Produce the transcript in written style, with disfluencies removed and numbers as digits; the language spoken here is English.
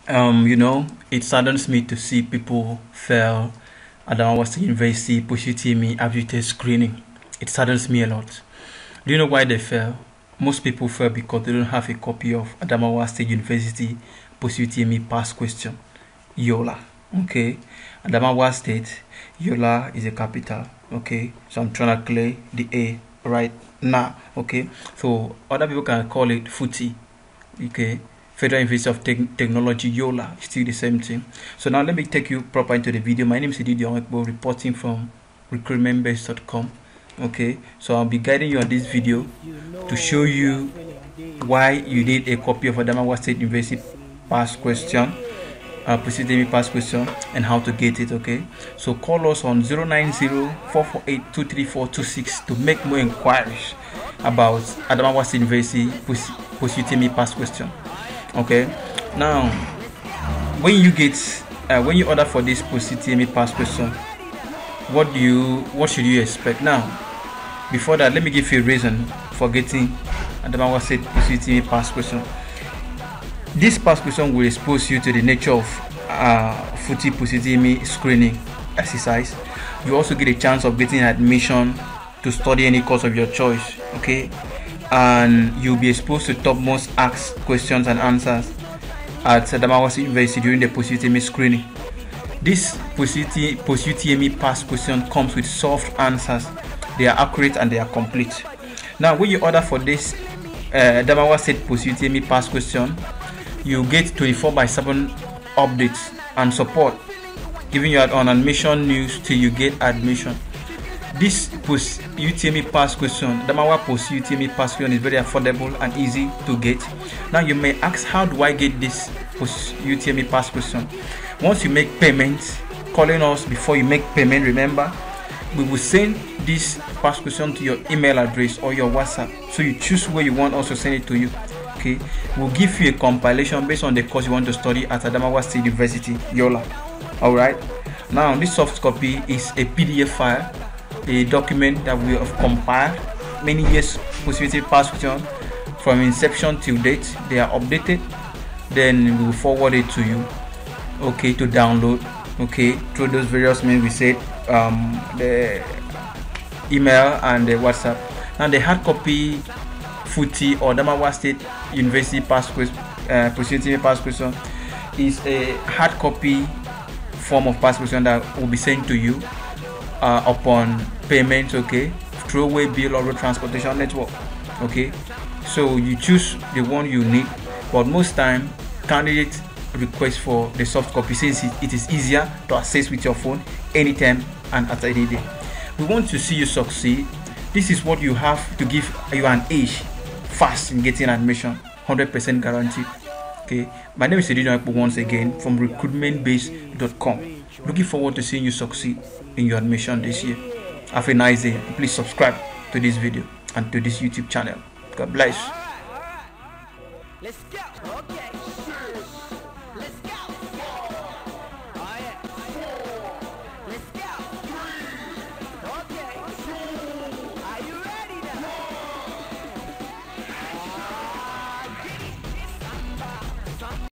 It saddens me to see people fail at Adamawa State University POSUTME aptitude screening. It saddens me a lot. Do you know why they fail? Most people fail because they don't have a copy of Adamawa State University POSUTME past question. YOLA. Okay. Adamawa State, YOLA is a capital. Okay. So I'm trying to clear the A right now. Okay. So other people can call it FUTI. Okay. Federal University of Technology, YOLA, still the same thing. So now let me take you proper into the video. My name is Edidi Onwekbo, reporting from recruitmentbase.com. Okay, so I'll be guiding you on this video to show you why you need a copy of Adamawa State University past question, POSUTME past question, and how to get it. Okay, so call us on 090-448-23426 to make more inquiries about Adamawa State University POSUTME past question. Okay, now when you order for this POSUTME past question, what should you expect? Now, before that, let me give you a reason for getting Adamawa State POSUTME past question. This past question will expose you to the nature of FUTI POSUTME screening exercise. You also get a chance of getting admission to study any course of your choice. Okay, and you'll be exposed to top most asked questions and answers at Adamawa State University during the POSUTME screening. This POSUTME past question comes with soft answers. They are accurate and they are complete. Now, when you order for this Adamawa State POSUTME past question, you get 24/7 updates and support, giving you on admission news till you get admission. This POSUTME past question, Adamawa POSUTME past question, is very affordable and easy to get. Now you may ask, how do I get this POSUTME past question? Once you make payments, calling us before you make payment, remember, we will send this past question to your email address or your WhatsApp. So you choose where you want us to send it to you. Okay, we'll give you a compilation based on the course you want to study at Adamawa State University, YOLA. Alright, now this soft copy is a PDF file, a document that we have compiled many years POSUTME past question from inception till date. They are updated, then we will forward it to you, okay, to download, okay, through those various means we said, the email and the WhatsApp. Now the hard copy FUTI or Adamawa State University past question, POSUTME past question, is a hard copy form of past question that will be sent to you upon payment, okay, through Waybill or road transportation network. Okay, so you choose the one you need, but most time candidates request for the soft copy since it is easier to access with your phone anytime and at any day. We want to see you succeed. This is what you have to give you an edge fast in getting admission, 100% guaranteed. Okay, my name is Edidi Onwekbo once again from recruitmentbase.com. Looking forward to seeing you succeed in your admission this year. Have a nice day. Please subscribe to this video and to this YouTube channel. God bless. Let's go. Okay.